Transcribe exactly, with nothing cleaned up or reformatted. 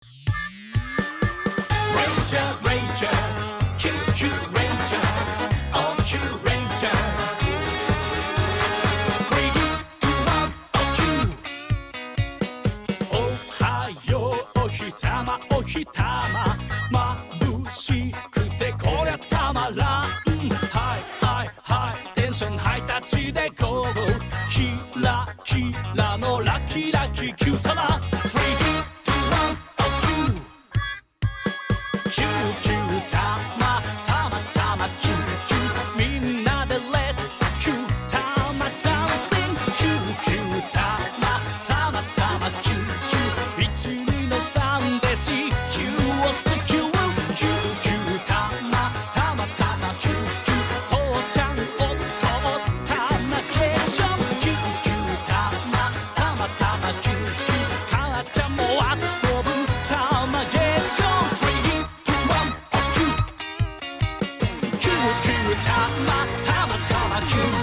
Ranger, Ranger, Q, Kyuranger, oh Kyuranger. Three, two, one, oh Q. おはようお日さまお日たま眩しくてこりゃたまらん。はいはいはいテンションハイタッチでゴーゴー。キラキラのラキラキキュータマ。たまたまたまキュ